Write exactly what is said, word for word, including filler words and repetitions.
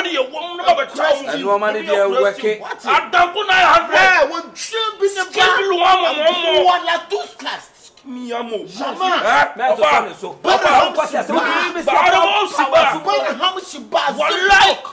What you want about child? And woman, if you're working, I don't go nine hundred. When should be the One one like two class. me amo. Mama, so. but how much she buys? Wallahi.